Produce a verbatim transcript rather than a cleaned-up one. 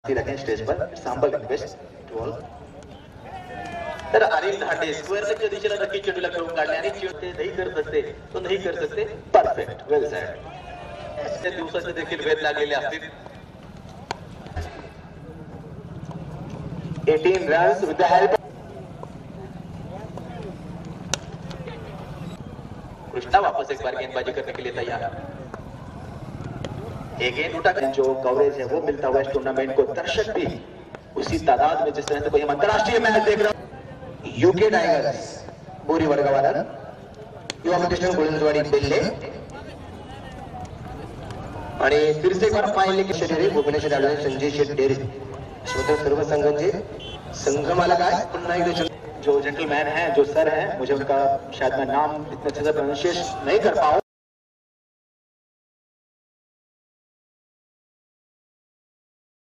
रखें स्टेज पर sample request to all. तर अनिल धाटे स्क्वेअरच्या दिशेला नक्की चेंडूला खेळून काढले आणि ते नाही करत असते तो नाही करत असते परफेक्ट वेल सेड। त्या दिवसाचे देखील वेध लागलेले असतील। अठरा runs with the help Krishna वापस एक बार गेंदबाजी करने के लिए तैयार। एक गेंद उठा जो कवरेज है वो मिलता हुआ इस टूर्नामेंट को दर्शक भी उसी तादाद में जिस तरह से कोई हम अंतरराष्ट्रीय मैच देख रहे हैं। यूके टाइगर्स बोरी वर्गवालन युवा प्रतिष्ठान गोलंदाजवाडी बेल्ले आणि फिर से एक बार पाहिले की शरीर भुवनेश्वर आढळले संजय शेट डेरे स्वतः सर्व संघांचे संघ मालक आहे। पुन्हा एकदा जो जेंटलमैन है जो सर है मुझे उनका शायद मैं नाम इतने अच्छे से प्रोनाउंसिएशन नहीं कर पाऊं।